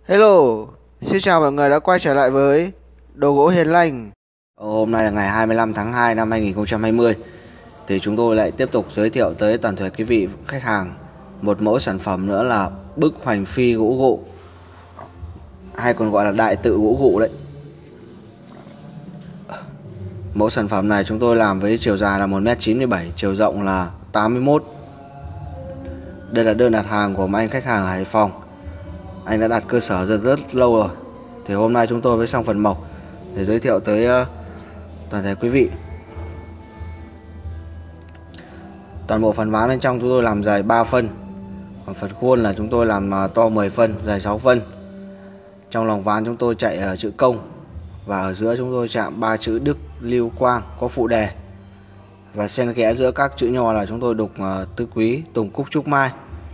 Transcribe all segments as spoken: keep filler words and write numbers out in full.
Hello, xin chào mọi người đã quay trở lại với Đồ gỗ Hiền Lành. Hôm nay là ngày hai mươi lăm tháng hai năm hai nghìn không trăm hai mươi. Thì chúng tôi lại tiếp tục giới thiệu tới toàn thể quý vị khách hàng một mẫu sản phẩm nữa là bức hoành phi gỗ gụ, hay còn gọi là đại tự gỗ gụ đấy. Mẫu sản phẩm này chúng tôi làm với chiều dài là một mét chín mươi bảy, chiều rộng là tám mươi mốt. Đây là đơn đặt hàng của một anh khách hàng ở Hải Phòng. Anh đã đặt cơ sở rất rất lâu rồi. Thì hôm nay chúng tôi mới xong phần mộc để giới thiệu tới uh, toàn thể quý vị. Toàn bộ phần ván bên trong chúng tôi làm dày ba phân, còn phần khuôn là chúng tôi làm to mười phân, dày sáu phân. Trong lòng ván chúng tôi chạy chữ công, và ở giữa chúng tôi chạm ba chữ Đức Lưu Quang có phụ đề, và xen kẽ giữa các chữ nho là chúng tôi đục Tứ Quý Tùng Cúc Trúc Mai.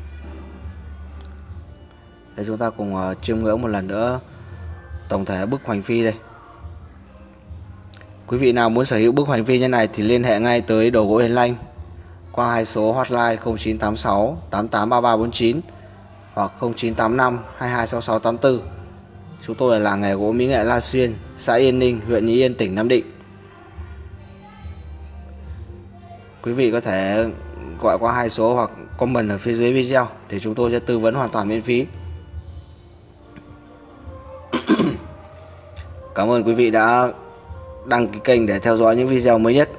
Để chúng ta cùng chiêm ngưỡng một lần nữa tổng thể bức hoành phi đây. Quý vị nào muốn sở hữu bức hoành phi như này thì liên hệ ngay tới Đồ gỗ Hiền Lành qua hai số hotline không chín tám sáu tám tám ba ba bốn chín hoặc không chín tám năm hai hai sáu sáu tám tư. Chúng tôi là làng nghề gỗ mỹ nghệ La Xuyên, xã Yên Ninh, huyện Ý Yên, tỉnh Nam Định. Quý vị có thể gọi qua hai số hoặc comment ở phía dưới video để chúng tôi sẽ tư vấn hoàn toàn miễn phí. Cảm ơn quý vị đã đăng ký kênh để theo dõi những video mới nhất.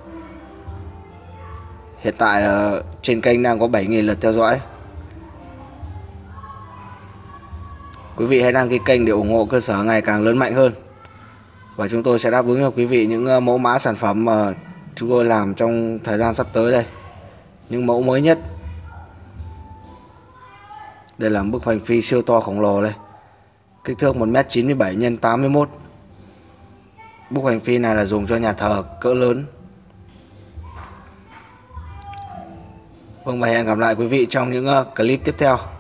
Hiện tại trên kênh đang có bảy nghìn lượt theo dõi. Quý vị hãy đăng ký kênh để ủng hộ cơ sở ngày càng lớn mạnh hơn, và chúng tôi sẽ đáp ứng cho quý vị những mẫu mã sản phẩm mà chúng tôi làm trong thời gian sắp tới đây, những mẫu mới nhất. Đây là bức hoành phi siêu to khổng lồ đây, kích thước một mét chín mươi bảy nhân tám mươi mốt. Bức hoành phi này là dùng cho nhà thờ cỡ lớn. Vâng, và hẹn gặp lại quý vị trong những clip tiếp theo.